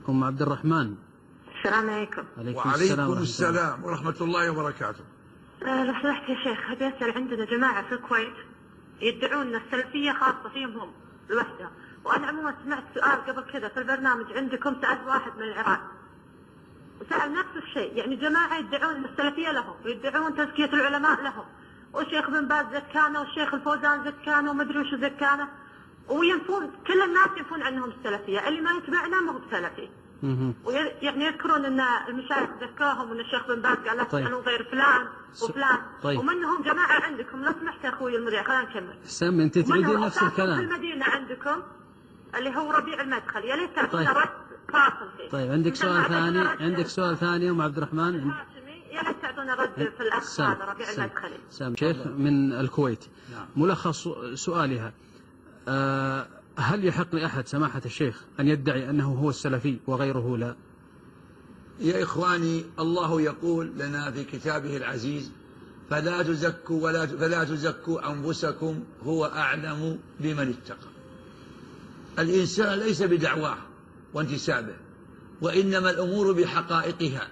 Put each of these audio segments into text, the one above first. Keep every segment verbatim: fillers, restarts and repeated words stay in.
أم عبد الرحمن. السلام عليكم. عليكم وعليكم السلام ورحمة الله وبركاته. أه لو سمحت يا شيخ، أبي أسأل، عندنا جماعة في الكويت يدعون أن السلفية خاصة فيهم هم لوحدها، وأنا عموما سمعت سؤال قبل كذا في البرنامج عندكم، سألت واحد من العراق وسأل نفس الشيء، يعني جماعة يدعون أن السلفية لهم ويدعون تزكية العلماء لهم، والشيخ بن باز زكانا والشيخ الفوزان زكانا ومدري وش زكانا، وينفون كل الناس ينفون عنهم السلفية، اللي ما يتبعنا ما هو بسلفي. ويعني يذكرون ان المشايخ ذكاهم وان الشيخ بن باز قال لا تسالون غير فلان وفلان. طيب. ومنهم جماعه عندكم، لو سمحت يا اخوي المذيع خلينا نكمل. سم انت تعيدين نفس الكلام. في المدينه عندكم اللي هو ربيع المدخل، يا ليت تعطونا رد فاصل فيه. طيب عندك سؤال ثاني؟ عندك سؤال ثاني ام عبد الرحمن؟ يا ليت تعطونا رد في الاخ هذا ربيع المدخلي. سام شيخ من الكويت. نعم. ملخص سؤالها، أه هل يحق لأحد سماحة الشيخ أن يدعي أنه هو السلفي وغيره لا؟ يا إخواني، الله يقول لنا في كتابه العزيز: فلا تزكوا ولا فلا تزكوا أنفسكم هو أعلم بمن اتقى. الإنسان ليس بدعواه وانتسابه، وإنما الأمور بحقائقها،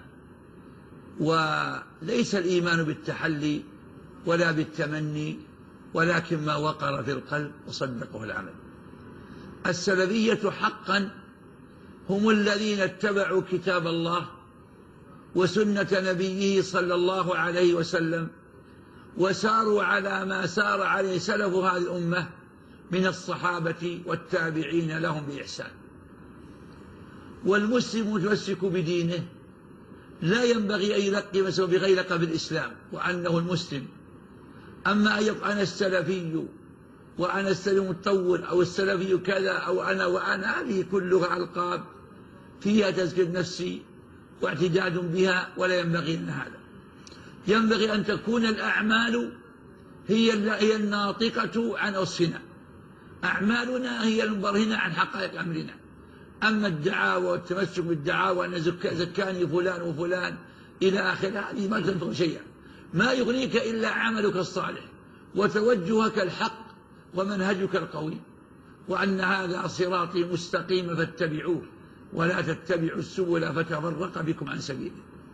وليس الإيمان بالتحلي ولا بالتمني، ولكن ما وقر في القلب وصدقه العمل. السلفية حقا هم الذين اتبعوا كتاب الله وسنة نبيه صلى الله عليه وسلم، وساروا على ما سار عليه سلف هذه الأمة من الصحابة والتابعين لهم بإحسان. والمسلم متمسك بدينه لا ينبغي أن يلقب نفسه بغير لقب الإسلام وأنه المسلم. أما أن يقول أنا السلفي وأنا السلفي المطول أو السلفي كذا أو أنا وأنا، هذه كلها ألقاب فيها تزكية نفسي واعتداد بها، ولا ينبغي لنا هذا. ينبغي أن تكون الأعمال هي هي الناطقة عن وصفنا، أعمالنا هي المبرهنة عن حقائق أمرنا. أما الدعاوى والتمسك بالدعاوى أن زكاني فلان وفلان إلى آخره، هذه ما تنفع شيئا. ما يغنيك إلا عملك الصالح وتوجهك الحق ومنهجك القوي، وأن هذا صراطي مستقيم فاتبعوه ولا تتبعوا السبل فتفرق بكم عن سبيله.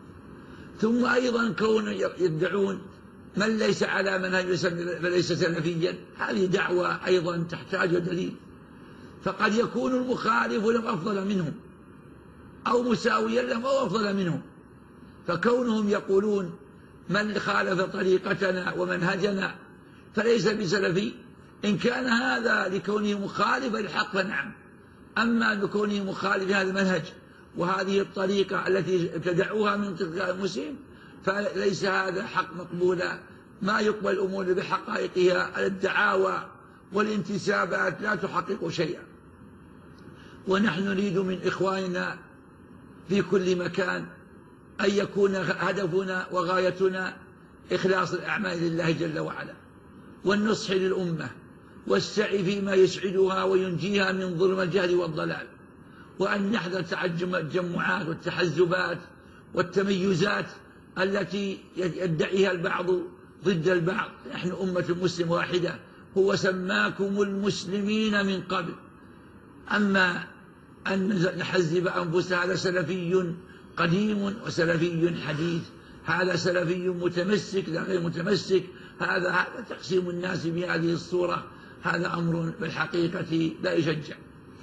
ثم أيضا كون يدعون من ليس على منهج فليس سلفيا، هذه دعوة أيضا تحتاج دليل. فقد يكون المخالف لهم أفضل منهم أو مساويا لهم أو أفضل منهم، فكونهم يقولون من خالف طريقتنا ومنهجنا فليس بسلفي، إن كان هذا لكونه مخالفا للحق فنعم. أما لكونه مخالف هذا المنهج وهذه الطريقة التي ابتدعوها من تلقاء المسلم، فليس هذا حق مقبولا. ما يقبل الأمور بحقائقها. الدعاوى والانتسابات لا تحقق شيئا. ونحن نريد من إخواننا في كل مكان أن يكون هدفنا وغايتنا إخلاص الأعمال لله جل وعلا، والنصح للأمة، والسعي فيما يسعدها وينجيها من ظلم الجهل والضلال، وأن نحذر التجمعات والتحزبات والتميزات التي يدعيها البعض ضد البعض. نحن أمة مسلم واحدة، هو سماكم المسلمين من قبل. أما أن نحزب أنفسنا، هذا سلفي قديم وسلفي حديث، هذا سلفي متمسك لا غير متمسك، هذا هذا تقسيم الناس بهذه الصورة، هذا أمر بالحقيقة لا يشجع.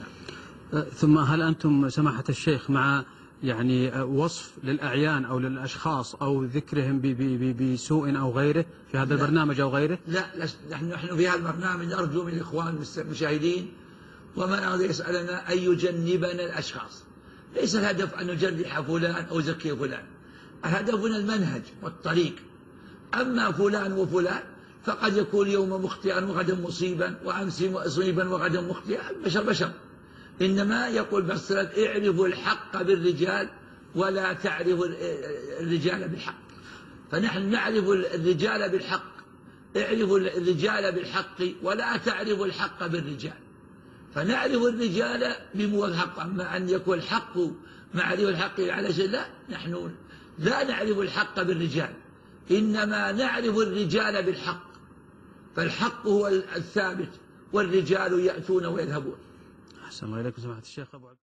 ثم هل أنتم سماحة الشيخ مع يعني وصف للأعيان أو للأشخاص أو ذكرهم بسوء أو غيره في هذا لا البرنامج أو غيره؟ لا، نحن نحن في هذا البرنامج نرجو من الإخوان المشاهدين ومن أراد يسألنا أن يجنبنا الأشخاص. ليس الهدف أن نجرح فلان أو زكي فلان، هدفنا المنهج والطريق. أما فلان وفلان فقد يكون يوم مخطئا وغدا مصيبا، وأمس مصيبا وغدا مخطئا، بشر بشر. إنما يقول بس اعرفوا الحق بالرجال ولا تعرفوا الرجال بالحق. فنحن نعرف الرجال بالحق، اعرفوا الرجال بالحق ولا تعرفوا الحق بالرجال. فنعرف الرجال بموافق. أما أن يكون الحق معرفة الحق على شيء، لا، نحن لا نعرف الحق بالرجال، إنما نعرف الرجال بالحق. فالحق هو الثابت والرجال يأتون ويذهبون. أحسن الله إليكم سماحة الشيخ أبو عبد